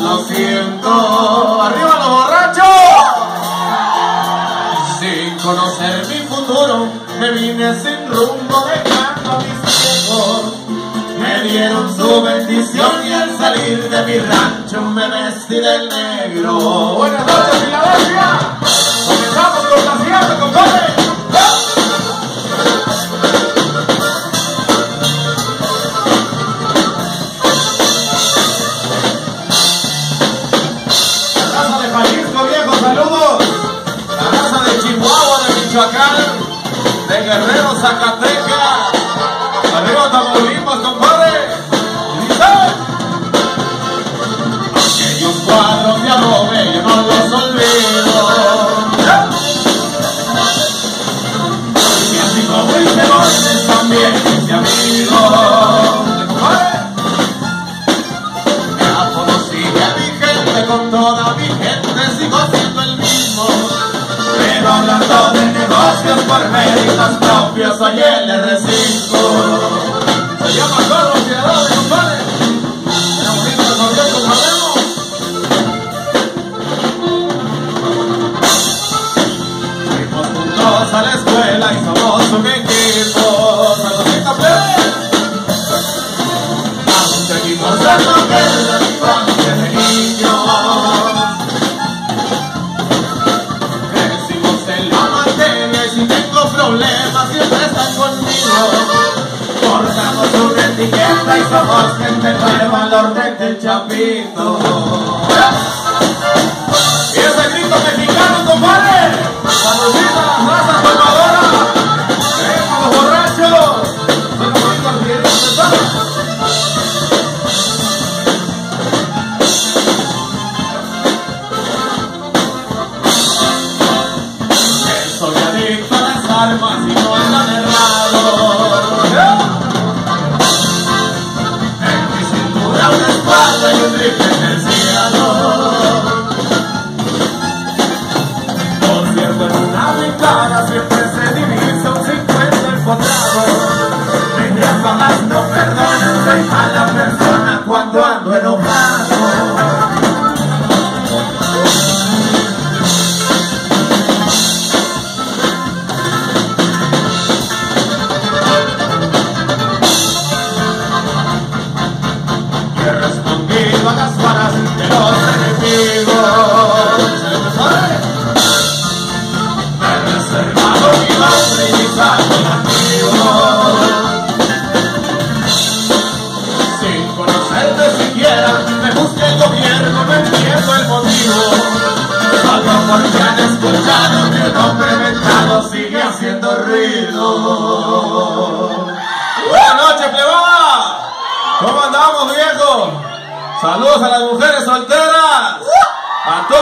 lo siento. ¡Arriba los borrachos! Sin conocer mi futuro, me vine sin rumbo dejando a mis viejos. Me dieron su bendición y al salir de mi rancho me vestí del negro. Buenas noches, Filadelfia. Comenzamos con la siguiente, compadre. La raza de Jalisco, viejo, saludos. La raza de Chihuahua, de Michoacán, de Guerrero, Zacatecas. Arriba Tamaulipas, compadre. Aquellos cuadros de adobe yo no los olvido. Y así como hice Borges también hice amigos. Ya conocí a mi gente, con toda mi gente sigo siendo el mismo. Pero hablando de negocios por méritos propios, soy el R5. Se llama Carlos Ciudadano, compadre. Era bonito el gobierno, sabemos. Fuimos juntos a la escuela y somos un equipo. Saludita, plebe. Aún seguimos dando guerra a infancia de niños. Crecimos en la materia y si tengo problemas siempre están conmigo. Cortamos una etiqueta y somos gente nueva al orden del Chapito. Y ese grito mexicano, compadre. Saludita a la raza formadora. ¡Venga los borrachos! ¡Venga bonito al videito, compadre! Soy adicto a las armas y no andan errados. En mi cintura una espada y un rifle terciado. Por cierto, en una brincada siempre se divisa un 50 encontrado. Mis ráfagas no perdonan, soy mala persona cuando ando enojado. He respondido a las balas de los enemigos. Me he reservado mi nombre y mi saldo nativo. Sin conocerte siquiera, me busca el gobierno, no entiendo el motivo. Solo porque han escuchado que el nombre mentado sigue haciendo ruido. Buenas noches, plebada. ¿Cómo andamos, viejo? Saludos a las mujeres solteras. A todos.